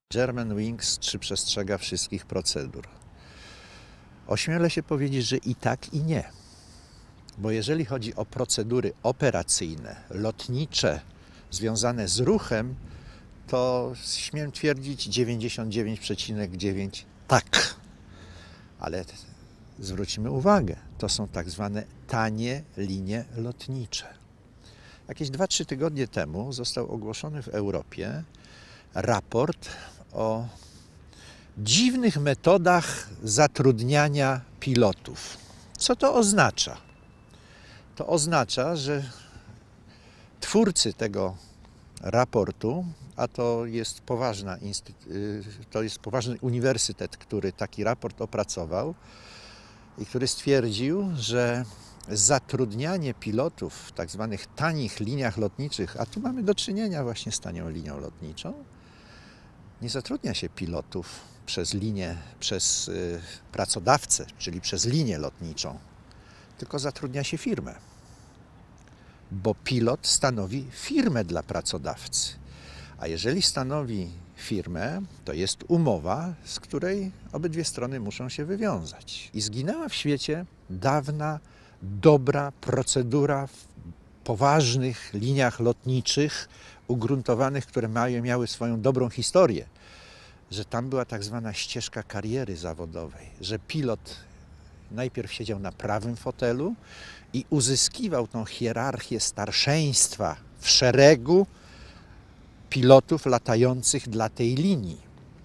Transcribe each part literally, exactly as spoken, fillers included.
Germanwings czy przestrzega wszystkich procedur? Ośmielę się powiedzieć, że i tak, i nie. Bo jeżeli chodzi o procedury operacyjne, lotnicze, związane z ruchem, to śmiem twierdzić dziewięćdziesiąt dziewięć przecinek dziewięć tak. Ale zwróćmy uwagę, to są tak zwane tanie linie lotnicze. Jakieś dwa trzy tygodnie temu został ogłoszony w Europie raport o dziwnych metodach zatrudniania pilotów. Co to oznacza? To oznacza, że twórcy tego raportu, a to jest, poważna, to jest poważny uniwersytet, który taki raport opracował i który stwierdził, że zatrudnianie pilotów w tak zwanych tanich liniach lotniczych, a tu mamy do czynienia właśnie z tanią linią lotniczą, nie zatrudnia się pilotów przez linię, przez y, pracodawcę, czyli przez linię lotniczą, tylko zatrudnia się firmę. Bo pilot stanowi firmę dla pracodawcy. A jeżeli stanowi firmę, to jest umowa, z której obydwie strony muszą się wywiązać. I zginęła w świecie dawna, dobra procedura w poważnych liniach lotniczych, ugruntowanych, które mają, miały swoją dobrą historię, że tam była tak zwana ścieżka kariery zawodowej, że pilot najpierw siedział na prawym fotelu i uzyskiwał tą hierarchię starszeństwa w szeregu pilotów latających dla tej linii.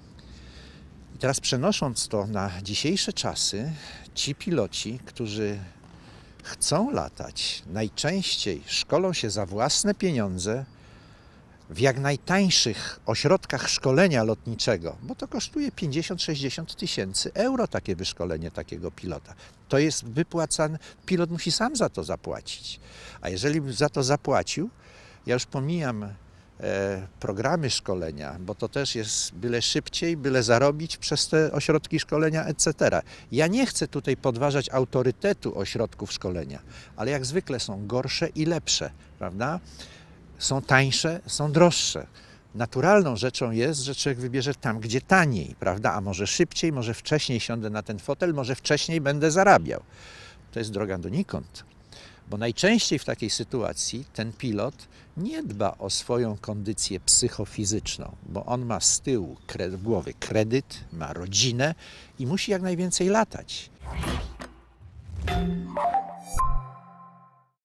I teraz przenosząc to na dzisiejsze czasy, ci piloci, którzy chcą latać, najczęściej szkolą się za własne pieniądze w jak najtańszych ośrodkach szkolenia lotniczego, bo to kosztuje pięćdziesiąt sześćdziesiąt tysięcy euro takie wyszkolenie takiego pilota. To jest wypłacane, pilot musi sam za to zapłacić. A jeżeli by za to zapłacił, ja już pomijam e, programy szkolenia, bo to też jest byle szybciej, byle zarobić przez te ośrodki szkolenia, et cetera. Ja nie chcę tutaj podważać autorytetu ośrodków szkolenia, ale jak zwykle są gorsze i lepsze, prawda? Są tańsze, są droższe. Naturalną rzeczą jest, że człowiek wybierze tam, gdzie taniej, prawda? A może szybciej, może wcześniej siądę na ten fotel, może wcześniej będę zarabiał. To jest droga donikąd. Bo najczęściej w takiej sytuacji ten pilot nie dba o swoją kondycję psychofizyczną, bo on ma z tyłu głowy kredyt, ma rodzinę i musi jak najwięcej latać.